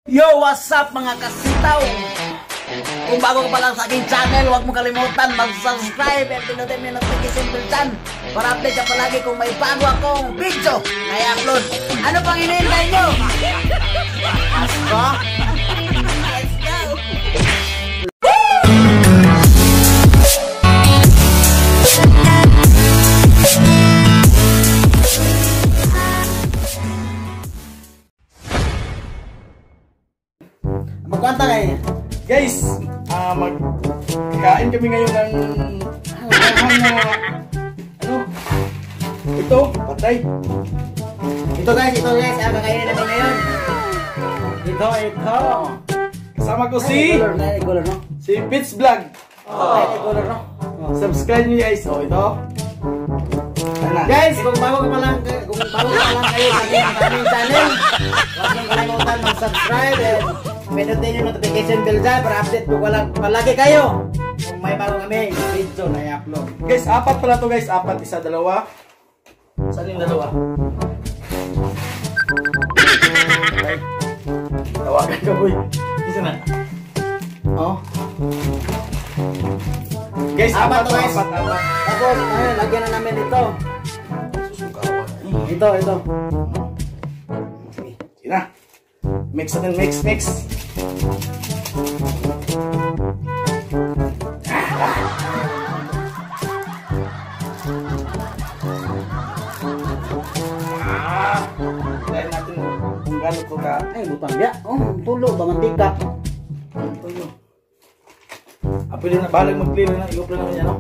Yo, what's up mga kasitaw? Kung bago ka pa lang sa aking channel, huwag mo kalimutan mag-subscribe at pinutin mo yung notification bell para update ka palagi kung may bago akong video na i-upload. Ano pang hinihintay nyo? Let's go! Let's go! Magkwanta kayo. Guys, magkakain kami ngayon ng ano? Ito, patay. Ito guys, kakainin namin ngayon. Ito. Kasama ko si Color, no? si Pitts Vlog. Color, no? Subscribe niyo guys. Oh, ito. Guys, kung bago ka pa lang kayo sa aming channel, huwag niyong kalimutan mag-subscribe at pinutin yung notification bell dyan para update ko palagi kayo kung may bago kami video na i-upload. Guys, apat pala to guys. Apat, isa, dalawa. Saan yung dalawa? Tawagan ka boy. Isa na. Oh. Guys, apat to guys. Tapos, lagyan na namin ito. Ito. Sige na. Mix natin, mix. Dahil natin kung gano'n ko ka. Ay, butang ya. Oh, tulo ba mantika? Tulo. Pwede na, bahalag mag-clear na. Igop na naman yan, no?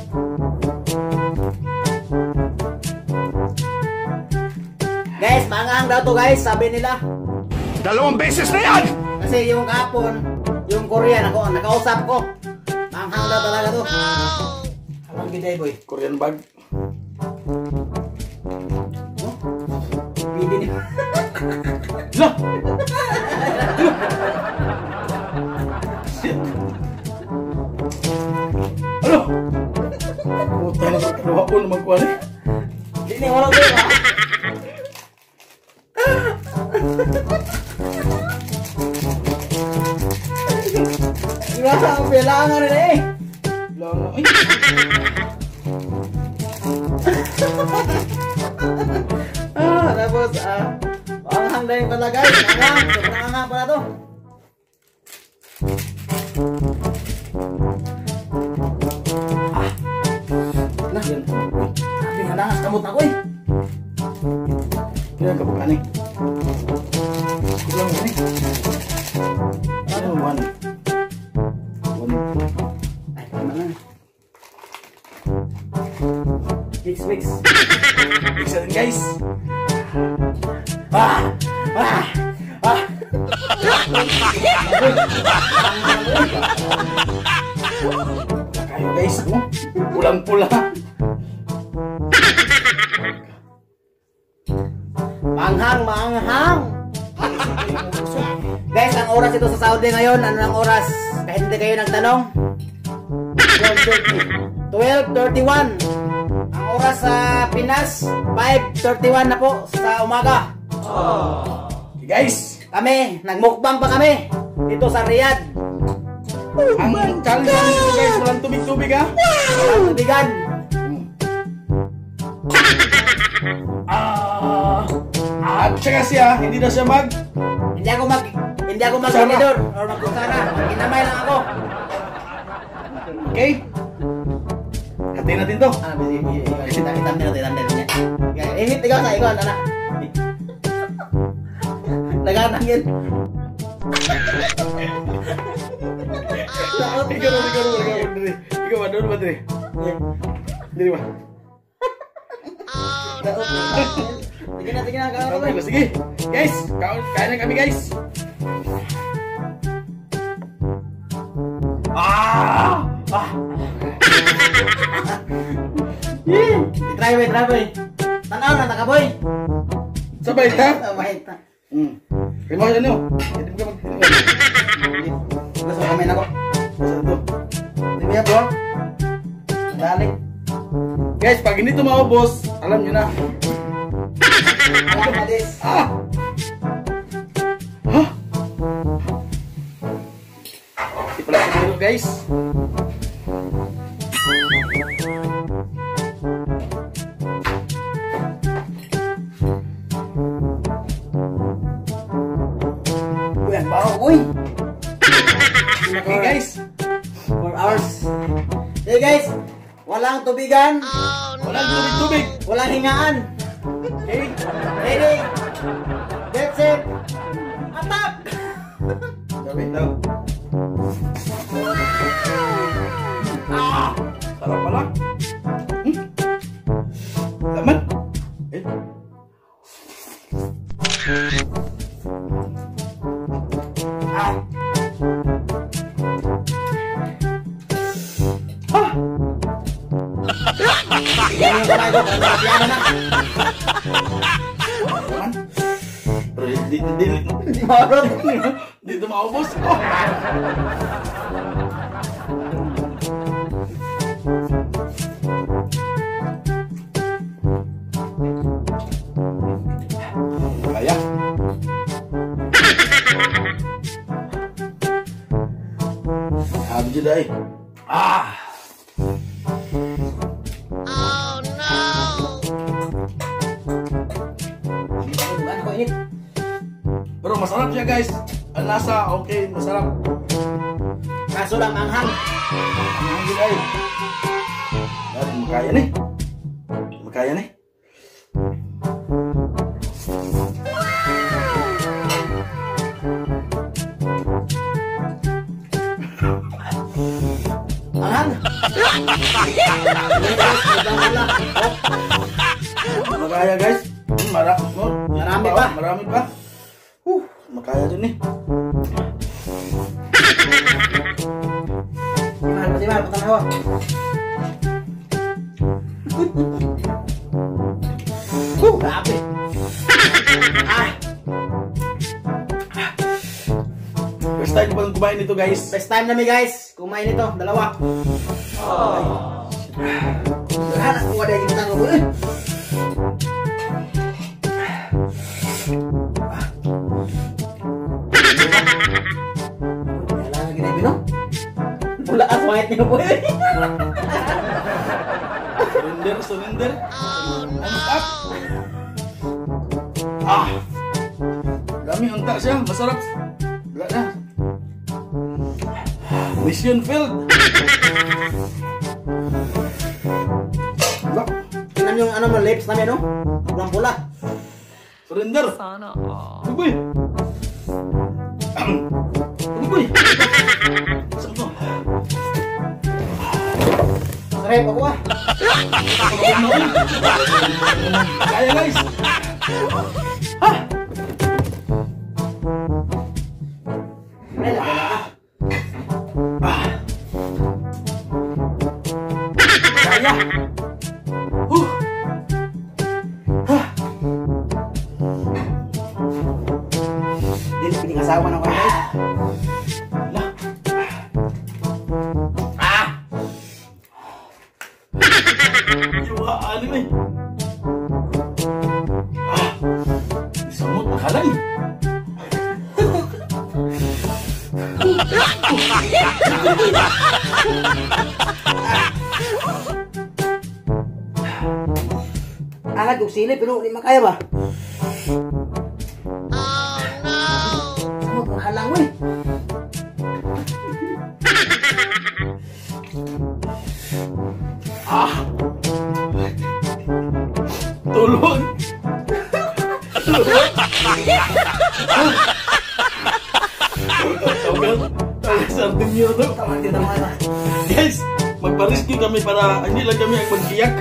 Guys, mangang daw to guys, sabi nila. 2 beses na yan! Kasi yung kapon, yung Korean ako, nakausap ko. Manghang daw talaga to. Anong biday boy? Korean bag. Oh? Bidi ni. Lah! Ano? Puta na magkaluwa ko na magkuhan eh. Di ni wala to ha. Nasa ang kailangan na eh. Lang na. Ay! Tapos, manghang na yung pala guys. Manghang, sobrang manghang pala to. Nahangas kamot ako eh. Kaya ka bukan eh. Kulang mo eh. Ano one? Ay, tama na. Mix. Mix natin guys. Kayo guys, oh. Pulang-pula. Manghang. Guys, ang oras ito sa Saudi ngayon, ano ang oras? Kahit hindi kayo nagtanong. 12:31. Ang oras sa Pinas, 5:31 na po sa umaga. Okay, guys, Kami, nagmukbang pa kami dito sa Riyadh. ang challenge namin ito guys, walang tubig-tubig ha. Walang tubigan. At siya kasi ha, hindi na siya Hindi ako mag-inidor or magkusara. Ginamay lang ako. Okay? Hatiin natin to. Itandil niya. Ihit, ikaw sa ikaw, anak. Naganangin. Ikaw ba, doon ba diri? Diri ba? Sige na, Okay, sige. Guys, kain na kami guys. Try boy. Tanaw na boy. Sabay ta? Sabay ta. Kaya mo yan yun. Hindi mo ka mag-tinigay. Gusto kami na ko. Basta ito. Hindi mo yan bro. Dalik. Guys, pag hindi ito maubos, alam nyo na. Alam na this. Ah! Dulu guys. Uy, ang baho, uy. Okay guys. 4 hours. Hey guys, walang tubigan, Walang tubig-tubig. walang hingaan. Okay. Ready? Get set. Attack! Sabi daw. Ah! Sarap pala. Laman. Eh. Ah. Ah. Yan yung kamay ko, piano na. Laman. Pero di Hindi marot. dito maubos. Oh. Kaya. Habis je dah. Ah. Tubigan ko init. Pero masarap siya guys. Ang lasa, okay, masarap. Kaso lang anghang. Ang hangin ay. Dahil makaya nih. Makaya nih. Anghang. Makaya guys. Marami pa. Marami pa. Makaya din nih. Si Mahal, patang hawa. Grabe. Ah, First time ko palang kumain nito guys. best time namin guys. Kumain ito, dalawa. Lahat ako ada yang kita ngobrol. Kailangan lagi na ibinom. Wala at pangit niyo po eh. Surrender. Thumbs up. Ah. Dami unta siya, masarap. Wala na. Mission failed. Wala. Tingnan yung ano mo, lips namin no? Pulang pula. Surrender. Sana all. Ugoy. Ugoy. Saan to? Sarap ako ah. Kaya guys. Wala ah. Kaya. Dili pining asawa na ko guys. Wala. Iwaan mo eh. Isamot makalan. Alag kong sili pero di makaya ba? Samot halang mo eh. Tulog. Tawag sardinyo to. Tawag din naman na. Guys, magpa-rescue kami para hindi lang kami ang magbiyak.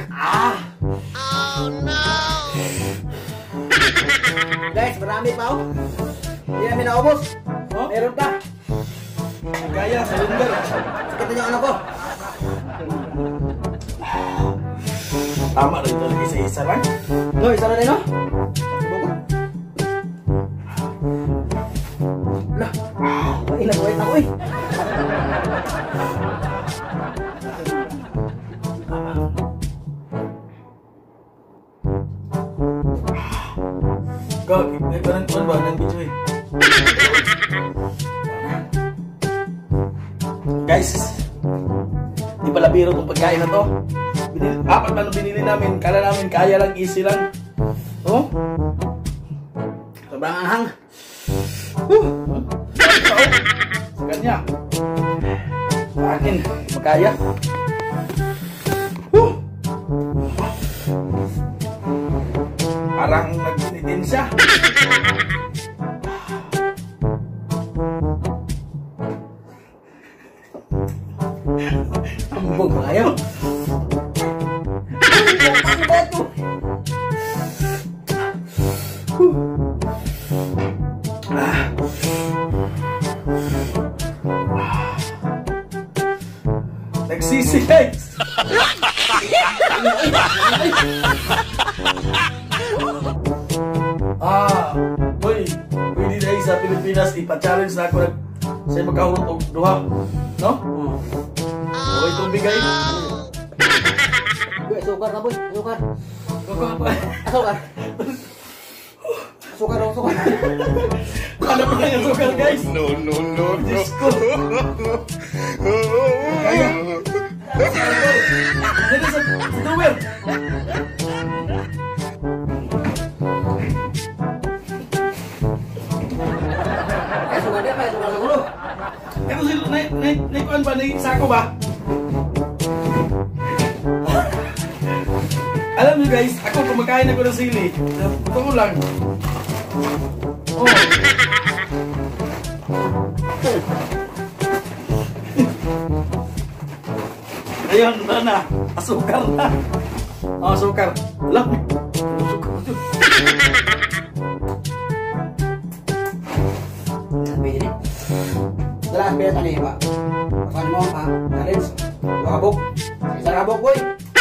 Guys, marami pa oh. Hindi namin naubos. Oh? Meron pa. Kaya, surrender. Sakit na yung ano ko. Tama rin ito lagi sa isa lang. No, isa na rin no? Lah, inabuhay ako eh. Kau, may parang tuwan ba ng video eh? Guys, di pala biro itong pagkain na to. Apat na binili namin. Kala namin kaya lang, easy lang. Oh? Sobrang anghang. Sa kanya. Sa akin, makaya. Parang nagtinitin siya. Ambog ayaw. Nagsisi guys. Boy, pwede dahil sa Pilipinas, ipa-challenge na ako na sa'yo magkahurot o duha. No? Okay, tubig guys. Boy, sukar na boy, sukar. Sukar. Sukar dong, sukar. Ano pa yung sukar guys? No. Diyos ko. Kaya. Dito sa duwer. Sukar dia apa? Sukar dulu. Ito si naikuan ba? Naisako ba? Alam niyo guys, ako kumakain ako ng sili. Totoo lang. Oh. Ayun, na. Asukar na. Oh, asukar. Alam. Asukar ito. Sabi ini. Setelah biasa nih pak. Pasan mo pak. Challenge. Dua kabuk. Isa kabuk boy.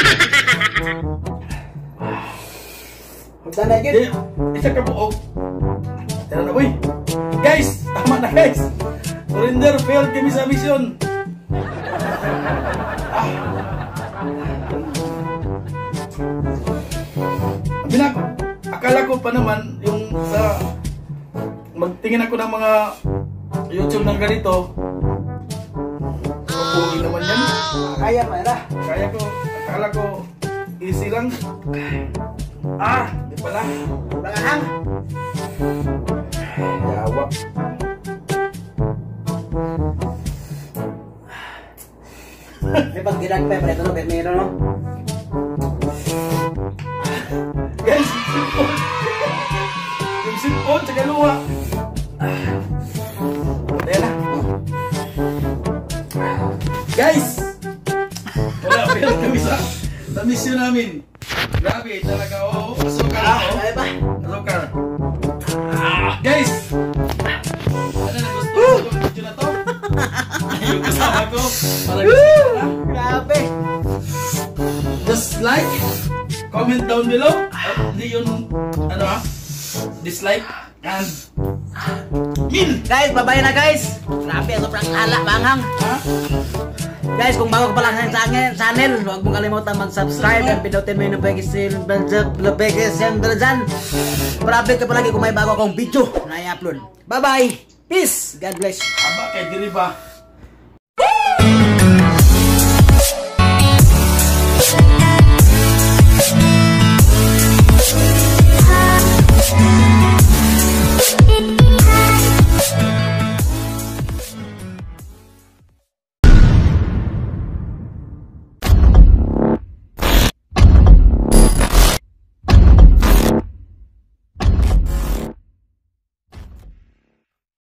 Huwag na Hindi, isa ka buo. Tara na boy. Guys, tama na guys. Surrender failed kami sa mission. Binako. Akala ko pa naman yung sa magtingin ako ng mga YouTube ng ganito. Pugi naman yan. Kaya pa ya. Kaya ko, akala ko easy lang. Di pala. Sobrang anghang. Yawa. May pag ginagpay pa ito no, kahit mayroon no. Guys, yung sipon sa kaluwa. Ayan na. Guys, wala pero kami sa mission namin. Grabe talaga, oh. Asukar, oh. Kaya pa. Asukar. Guys, ano na gusto yung video na to? Yung kasama ko. Para gusto na. Grabe. Just like, comment down below. Hindi yun, dislike. And, Guys, babay na guys. Grabe, sobrang alak, manghang. ha? Guys, kung bago ka pa lang sa channel, huwag mong kalimutan mag-subscribe and pinutin mo yung notification bell dyan para update ka palagi kung may bago akong video na i-upload. Bye-bye! Peace! God bless! Aba kay diri ba?